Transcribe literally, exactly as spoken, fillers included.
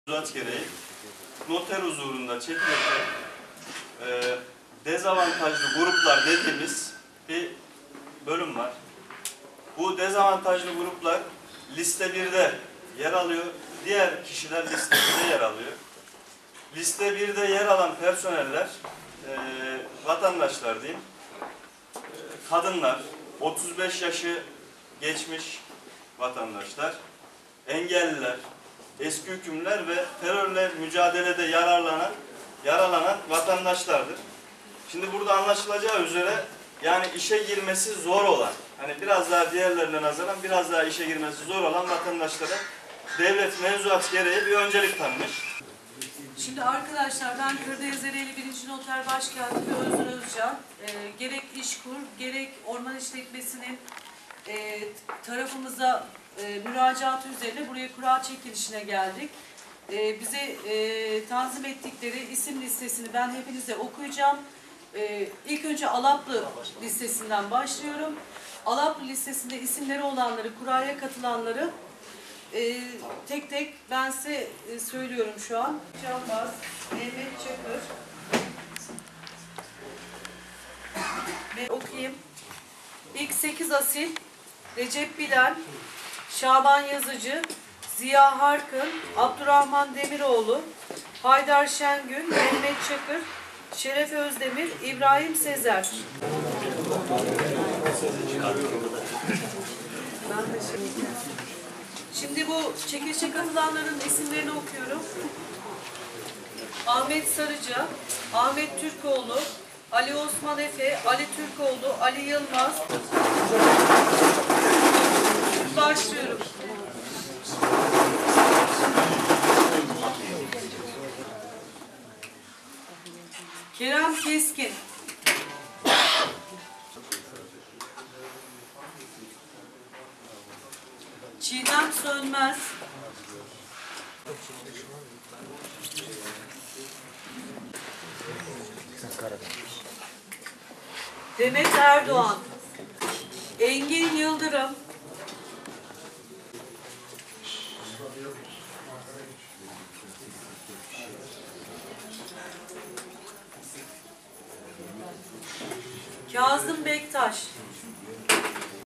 mevzuat gereği noter huzurunda çekilecek e, dezavantajlı gruplar dediğimiz bir bölüm var. Bu dezavantajlı gruplar liste birde yer alıyor. Diğer kişiler liste ikide yer alıyor. Liste birde yer alan personeller, e, vatandaşlar diyeyim, e, kadınlar, otuz beş yaşı geçmiş vatandaşlar, engelliler, eski hükümler ve terörle mücadelede yararlanan, yaralanan vatandaşlardır. Şimdi burada anlaşılacağı üzere yani işe girmesi zor olan, hani biraz daha diğerlerine nazaran biraz daha işe girmesi zor olan vatandaşlara devlet mevzuat gereği bir öncelik tanımış. Şimdi arkadaşlar ben Kırdaezereli birinci Noter Başkatibi Özgür Özcan, e, gerek İşkur, gerek Orman İşletmesi'nin e, tarafımıza e, müracaatı üzerine buraya kura çekilişine geldik. E, bize e, tanzim ettikleri isim listesini ben hepinize okuyacağım. E, ilk önce Alaplı listesinden başlıyorum. Alaplı listesinde isimleri olanları, kuraya katılanları Ee, tek tek ben size e, söylüyorum şu an. Canbaz, Mehmet Çakır. Ve okuyayım. İlk sekiz asil, Recep Bilal, Şaban Yazıcı, Ziya Harkın, Abdurrahman Demiroğlu, Haydar Şengün, Mehmet Çakır, Şeref Özdemir, İbrahim Sezer. Ben de şimdi... Şimdi bu çekilişe katılanların isimlerini okuyorum. Ahmet Sarıca, Ahmet Türkoğlu, Ali Osman Efe, Ali Türkoğlu, Ali Yılmaz. Başlıyorum. Kerem Keskin. Çiğdem Sönmez. Demet Erdoğan. Engin Yıldırım. Kazım Bektaş.